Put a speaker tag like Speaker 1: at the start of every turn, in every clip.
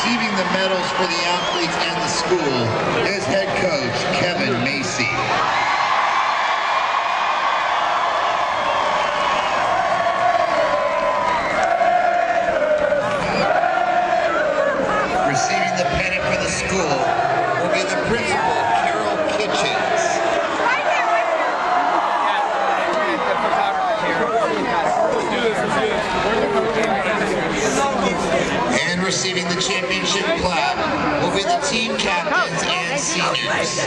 Speaker 1: receiving the medals for the athletes and the school is head coach Kevin Macy. Receiving the pennant for the school will be the principal, Carol Kitchens. And receiving the championship plaque will be the team captains and seniors.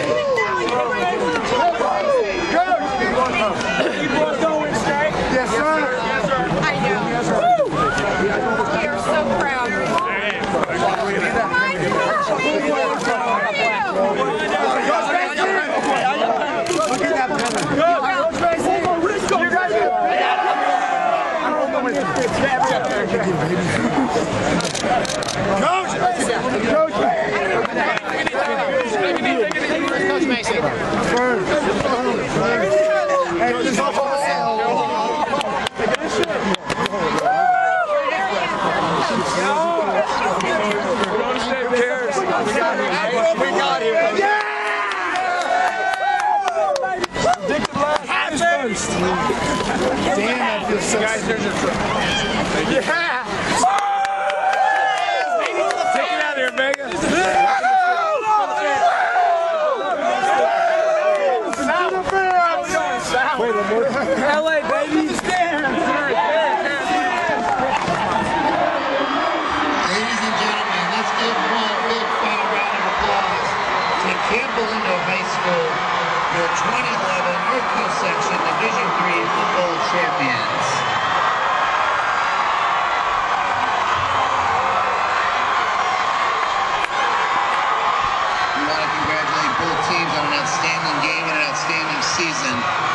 Speaker 2: Yes, sir.
Speaker 3: I know. We are so proud.
Speaker 4: Coach Macy.
Speaker 2: We got him. Damn, I feel so guys, there's a yeah! Take it out of here, Vega. LA, baby.
Speaker 1: Ladies and gentlemen, let's give one big final round of applause to Campbell-Lindo High School, your 2011 North Section Division III football champions. We want to congratulate both teams on an outstanding game and an outstanding season.